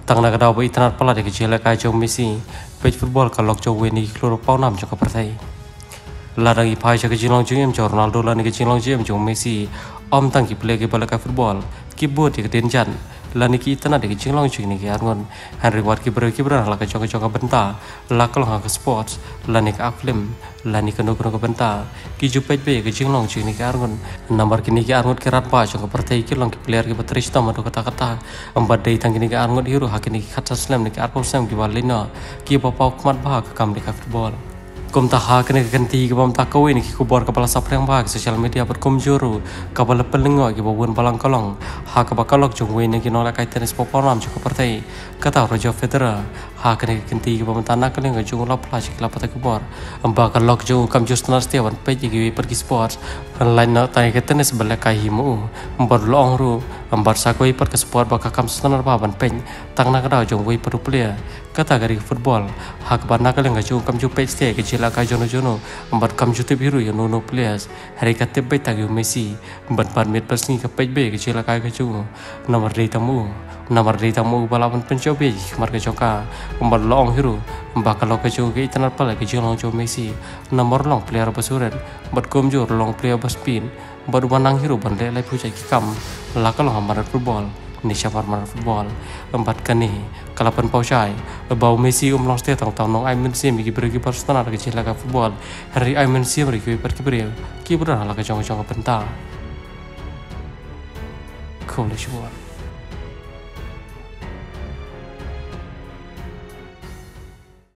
Tang nak daw internet pala de kecil kai jong Messi page football ka lok jong weni kloro pau nam jong ka pertai ladang i pai ja ke jinglong jeng jong Ronaldo la ni ke jinglong jeng jong Messi om tang ki play ke bala ka football ki bot ki denjan la ni ki internet de ke jinglong jeng ni ke arngon Henry Watt ki bra la ka jong ka benta la ka long ka sports la ni ka film la ni ka no ka benta ki ju page be ke jinglong jeng ni ke arngon nomor kini ke arngon ke rat pa jong ka pertai ki long ki player ki batris ta madu kata ambat dei tang kini ke arngon hero hakini ki khatta slam ni ke arpom sam ki walina ki bapau kmat ba ka kam de ka football kum taha kena ganti ke bam takau ini ki kubor kepala saprang bag sosial media berkomjuru kapal pelengo ki bawun palang kolong ha ka bakalok jong wini ki nolak kai tenis poporam jong partai kata Roger Federer ha kena ganti ke bam tanah kena jong la plas ki la patai kubor amba kalok jong kam just nastia wan pe ki pergi sport online na tai ke tenis bala kai himu amba long ru amba sakoi per ke sport baka kam senar ba ban pen tang na ka jong wi per player kata gari football ha ka ban na kala jong kam ju pe stia ke ka jono ambat kam jute biru ya nono players hari kate bai tagi Messi ambat ban met persni ka pej be ke cila ka chu nomor dei tamu balapan pencobe kamar ke joka ambat long hiru amba kalau ke chu ke itanar pala ke jolong jo Messi nomor long player basuran ambat kom jo long player baspin ambat wanang hiru ban le pujai ki kam la kalau ambat football ni syafar mar football empat kani kalapan pausai bau Messi long stia tang nong Aimen sim ki pergi personal ke cila ka football hari Aimen sim ri ki pergi beriau ki benar la ka jong penta cool